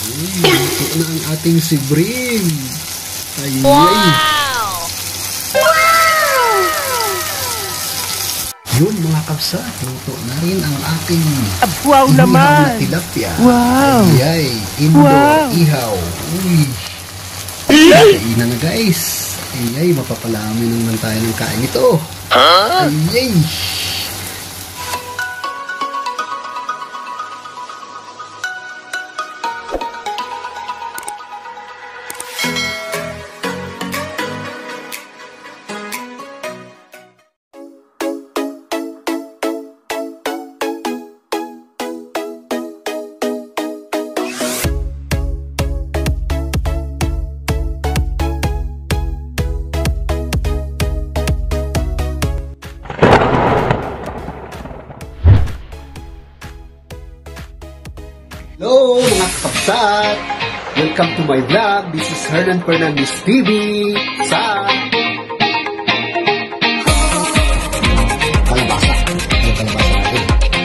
Ito na ang ating si Brim. Ay, Wow! Yun mga kapsa, luto na rin ang ating Wow ihaw naman! na tilapia. Wow! Ay, indo, Wow! ihaw. Uy. Kainan na guys. Ay, mapapalami naman tayo ng kain ito. Ay. Hello mga kapsat! Welcome to my vlog. This is Hernan Fernandez TV sa kalabasa. Ano kalabasa natin?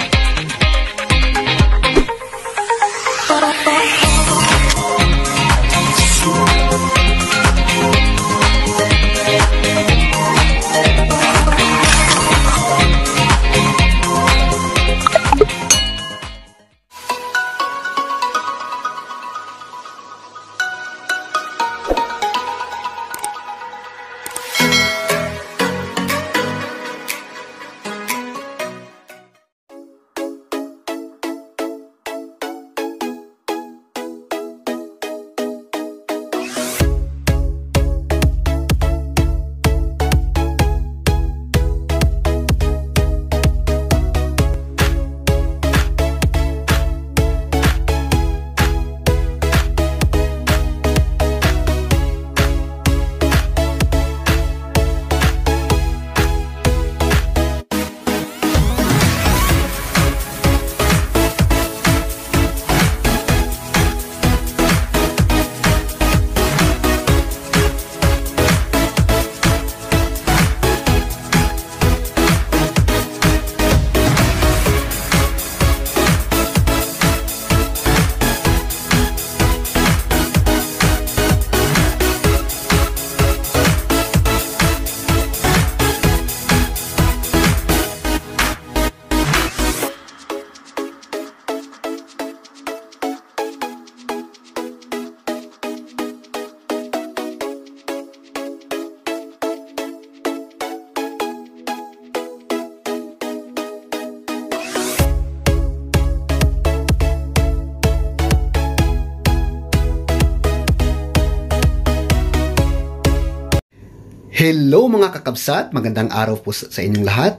Hello mga kakabsat, magandang araw po sa inyong lahat.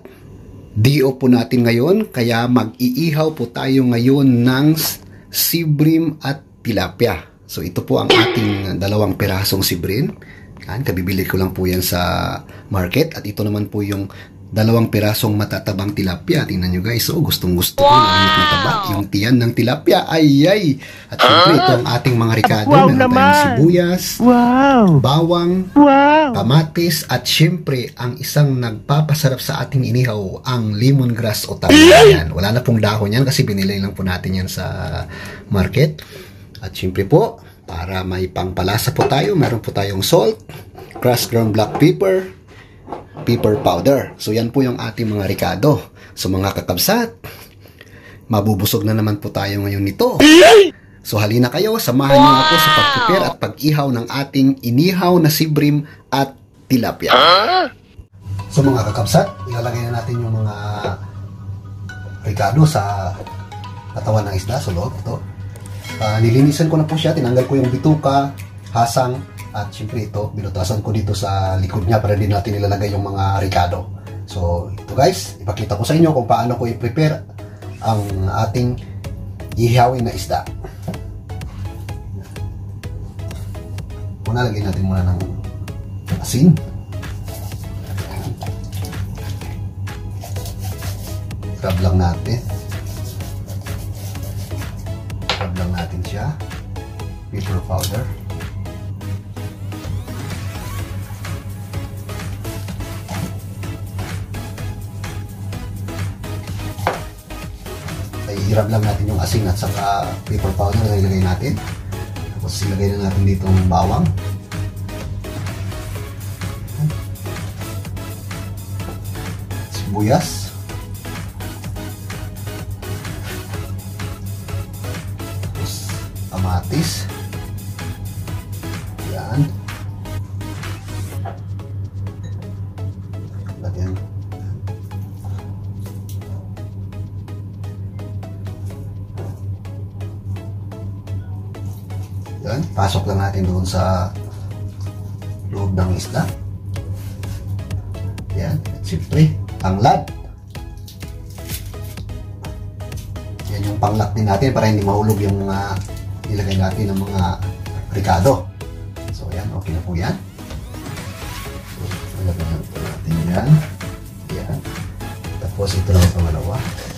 DO po natin ngayon, kaya mag-iihaw po tayo ngayon ng sibrim at tilapia. So ito po ang ating dalawang pirasong sibrim. Kabibili ko lang po yan sa market. At ito naman po yung dalawang pirasong matatabang tilapia. Tingnan nyo guys, so gustong gusto ko ng mataba. Yung tiyan ng tilapia, ay. At syempre ito ang ating mga ricado. Meron tayong sibuyas, bawang, kamatis, at syempre ang isang nagpapasarap sa ating inihaw, ang lemongrass o tamayan. Wala na pong dahon yan kasi binili lang po natin yan sa market. At syempre po, para may pangpalasa po tayo, meron po tayong salt, crushed ground black pepper, pepper powder. So yan po yung ating mga ricado. So mga kakabsat, mabubusog na naman po tayo ngayon nito. So halina kayo, samahan niyo ako sa pag-prepare at pag-ihaw ng ating inihaw na sibrim at tilapia. So mga kakabsat, ilalagay na natin yung mga ricado sa katawan ng isda, sa loob ito. Nilinisan ko na po siya, tinanggal ko yung bituka, hasang, at syempre ito, binutasan ko dito sa likod niya para din natin ilalagay yung mga ricado. So ito guys, ipakita ko sa inyo kung paano ko i-prepare ang ating ihawin na isda. Una, lagyan natin muna ng asin. Rub lang natin. Rub lang natin siya. Pepper powder. Ay, i-rub lang natin yung asin at saka pepper powder na ilagay natin. Tapos ilagay na natin dito ang bawang. Sibuyas. Tapos kamatis. Yan. Lagyan. Yan, pasok lang natin doon sa loob ng isda. Yan, at siyempre, tanglad. Yan yung panglock din natin para hindi mahulog yung mga nilagay natin ng mga ricado. So yan, okay na po yan. So, ilagay na po natin yan. Yan. Tapos ito lang ang pangalawa.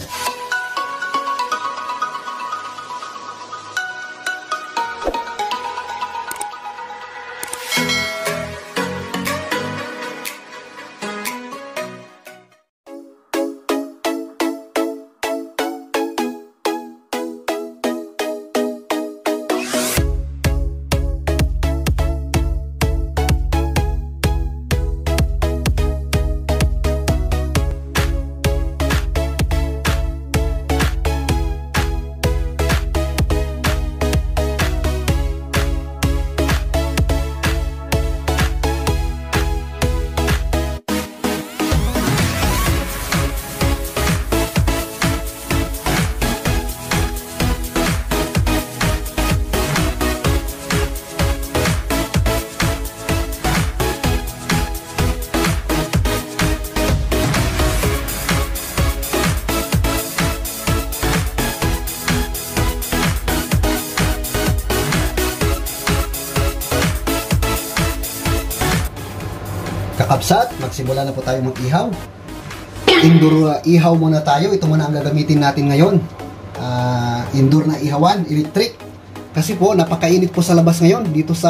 Kakabsat, magsimula na po tayo mag-ihaw. Indoor ihaw muna tayo. Ito muna ang gagamitin natin ngayon. Indoor na ihawan, electric. Kasi po, napakainit po sa labas ngayon dito sa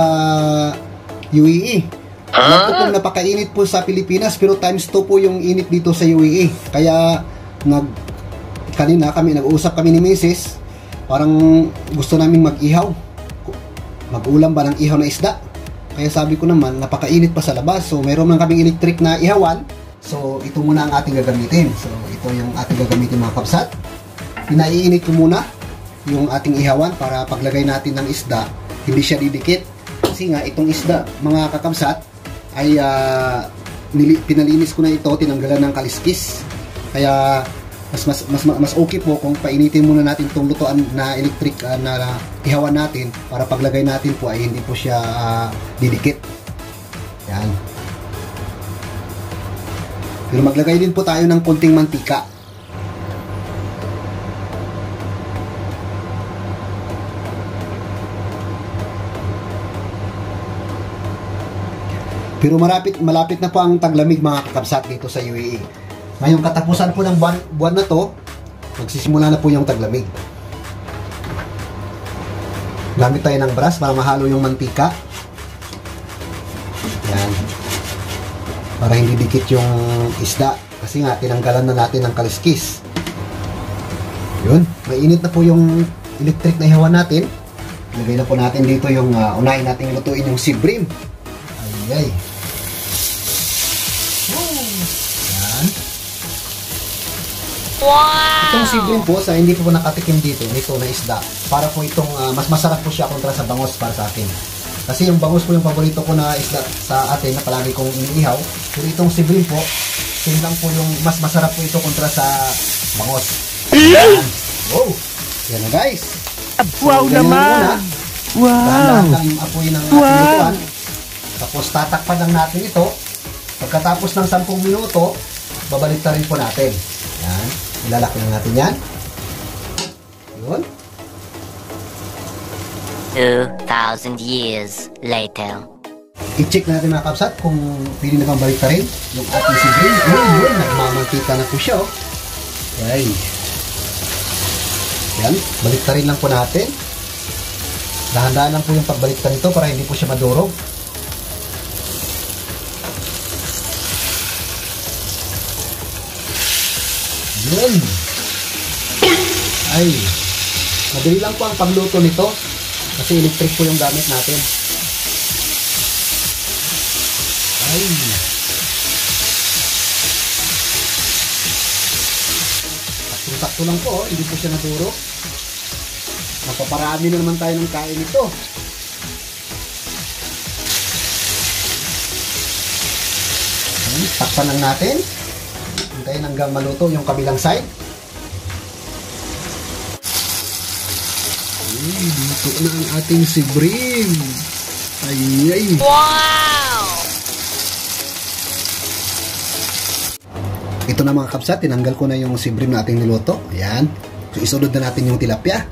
UAE. Alam ko po napakainit po sa Pilipinas, pero times 2 po yung init dito sa UAE. Kaya, kanina nag-uusap kami ni Mrs. Parang gusto namin mag-ihaw. Mag-ulam ba ng ihaw na isda? Kaya sabi ko naman, napakainit pa sa labas. So, mayroon lang kaming electric na ihawan. So, ito muna ang ating gagamitin. So, ito yung ating gagamitin mga kabsat. Pinaiinit ko muna yung ating ihawan para paglagay natin ng isda, hindi siya didikit. Kasi nga, itong isda, mga kakabsat, ay pinalinis ko na ito, tinanggalan ng kaliskis. Kaya, mas okay po kung painitin muna natin itong lutuan na electric na ihawan natin para paglagay natin po ay hindi po siya didikit. Yan. Pero maglagay din po tayo ng konting mantika. Pero malapit na po ang taglamig mga kakabsat dito sa UAE. Ngayong katapusan po ng buwan na to, magsisimula na po yung taglamig. Gamit tayo ng brush para mahalo yung mantika. Yan. Para hindi dikit yung isda. Kasi nga, tinanggalan na natin ng kaliskis. Yun. Mainit na po yung electric na ihawan natin. Ilagay na po natin dito yung unahin natin lutuin yung sibrim. Ay. Yan. Wow! Itong sibrim po, sa hindi po nakatikim dito, nito na isda. Para po itong, mas masarap po siya kontra sa bangus para sa akin. Kasi yung bangus po yung paborito ko na isda sa atin na palagi kong iniihaw. Pero itong sibrim po, yun lang po yung mas masarap po ito kontra sa bangus. Yan. Wow! Yan na guys. Wow naman! Wow! Dahan-dahan lang yung apoy ng ating lutuan. Tapos tatakpan lang natin ito. Pagkatapos ng 10 minuto, babalik na rin po natin. Yan. Ilalak lang natin yan. Yun. 2,000 years later. I-check natin mga kabsat kung pwede na bang balik rin yung ating sibling. Yun. Nagmamangkita na po siya. Okay. Yan. Balik rin lang po natin. Dahan-dahan lang po yung pagbalik nito para hindi po siya madurog. Yun. Ay. Madali lang po ang pagluto nito. Kasi electric po yung gamit natin. Ay. Sakto lang po, hindi po siya naduro. Napaparami na naman tayo ng kain ito. Takpan lang natin. Hintayin hanggang maluto yung kabilang side. Luto na ang ating sibrim. Ay. Wow! Ito na mga kapsat, tinanggal ko na yung sibrim na ating niluto. Ayan. So isunod na natin yung tilapia.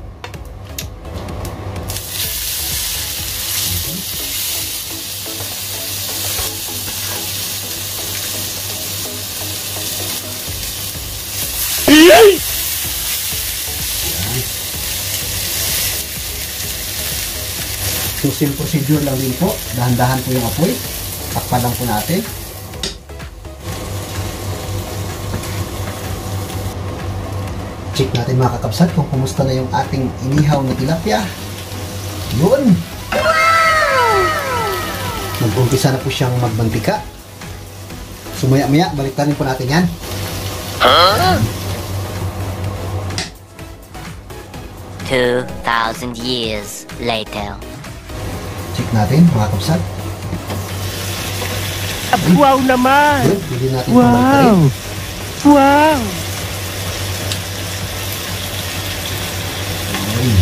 So, same procedure lang din po. Dahan-dahan po yung apoy. Takpan lang po natin. Check natin mga kakabsat kung kumusta na yung ating inihaw na tilapia. Yun! Mag-umpisa na po siyang magmantika. So, maya-maya, baliktarin po natin yan. Huh? 2,000 years later. Check natin mga kapsat. Wow naman! Yun, pili natin pabalitarin. Wow! Ayun.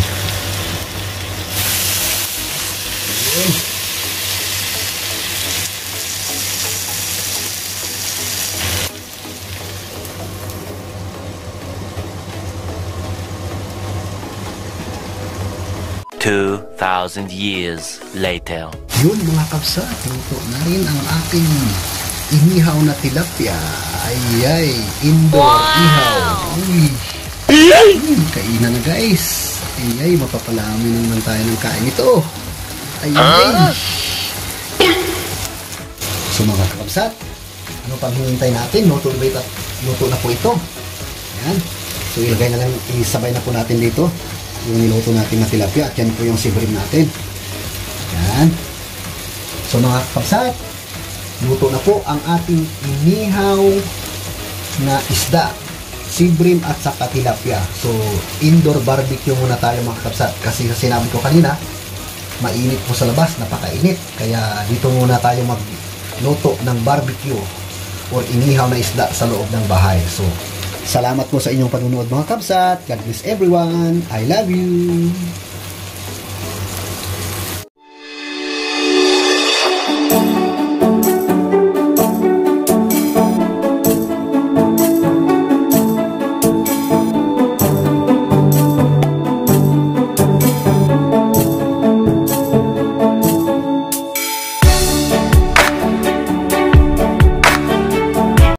Ayun. 2,000 years later. Yun mga kapsat, luto na rin ang ating inihaw na tilapia. Ay, indoor ihaw. Uy. Kainan na guys. Ay, mapapalami naman tayo ng kain ito. Ay. So mga kapsat, ano pang hinintay natin? Luto na po ito. Ayan. So ilagay na lang, isabay na po natin dito yung niluto natin na tilapia at yan po yung sibrim natin. Yan. So mga kapsat, luto na po ang ating inihaw na isda, sibrim at saka tilapia. So indoor barbecue muna tayo mga kapsat kasi sinabi ko kanina, mainit po sa labas, napakainit. Kaya dito muna tayo magluto ng barbecue or inihaw na isda sa loob ng bahay. So salamat po sa inyong panunood mga kapsat. God bless everyone. I love you.